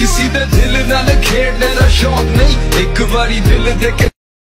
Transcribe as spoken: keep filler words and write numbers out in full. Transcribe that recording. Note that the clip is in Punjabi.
किसी दे दिल नाल खेडने दा शौक नहीं, एक बारी दिल दे के